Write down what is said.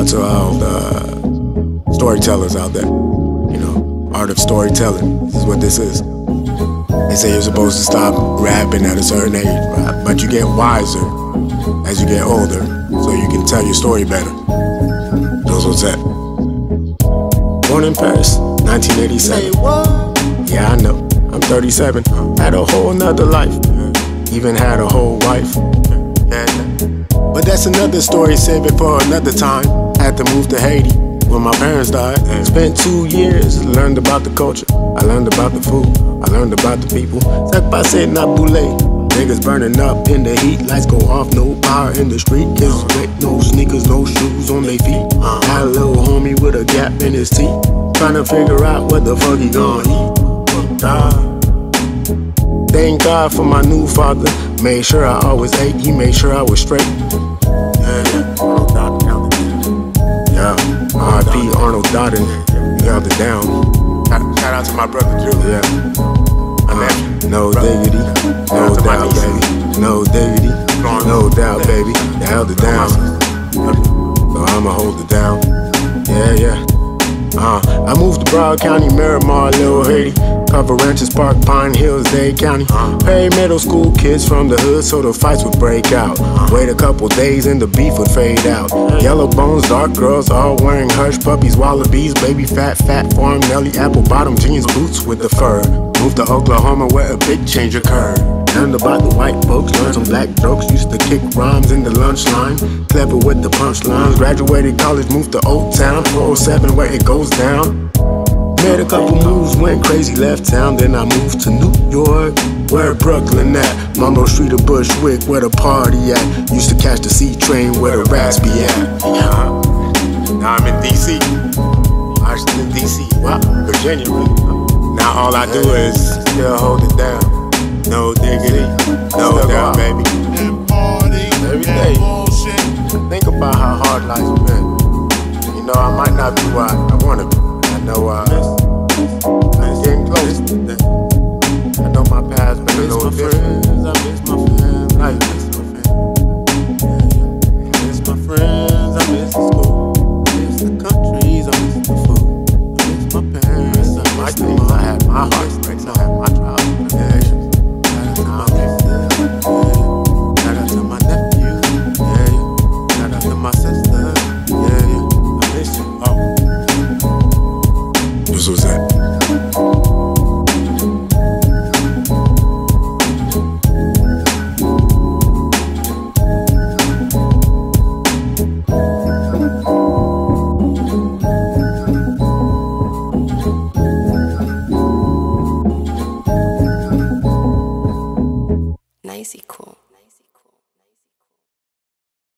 out to all the storytellers out there. You know, art of storytelling. This is what this is. They say you're supposed to stop rapping at a certain age, but you get wiser as you get older, so you can tell your story better. Knows what's that? Born in Paris, 1987. Yeah, I know. I'm 37. Had a whole nother life. Even had a whole wife. But that's another story, save it for another time. Had to move to Haiti when my parents died. Spent 2 years, learned about the culture. I learned about the food, I learned about the people. Sac passé, not boulé. Niggas burning up in the heat, lights go off, no power in the street. Kids wet, no sneakers, no shoes on their feet. Had a little homie with a gap in his teeth, trying to figure out what the fuck he gonna eat. Thank God for my new father. Made sure I always ate, he made sure I was straight. Yeah, R.I.P. Arnold Dodden, he held it down. Shout out to my brother Drew. Yeah. No diggity, no doubt, baby. No diggity, no doubt, baby. They held it down, so I'ma hold it down. Yeah. I moved to Broward County, Miramar, Little Haiti. Cover Ranches Park, Pine Hills, Dade County. Paid middle school kids from the hood so the fights would break out. Wait a couple days and the beef would fade out. Yellow bones, dark girls, all wearing hush puppies, wallabies, baby fat farm, Nelly, apple bottom jeans, boots with the fur. Moved to Oklahoma where a big change occurred. Learned about the white folks, learned some black jokes. Used to kick rhymes in the lunch line, clever with the punchlines. Graduated college, moved to Old Town, 407 where it goes down. Made a couple moves, went crazy, left town. Then I moved to New York, where Brooklyn at. Monroe Street or Bushwick, where the party at. Used to catch the C train, where the rats be at. Now I'm in D.C., Washington, D.C., wow, Virginia, really. Now all I do is still hold it down. No diggity, no doubt, baby.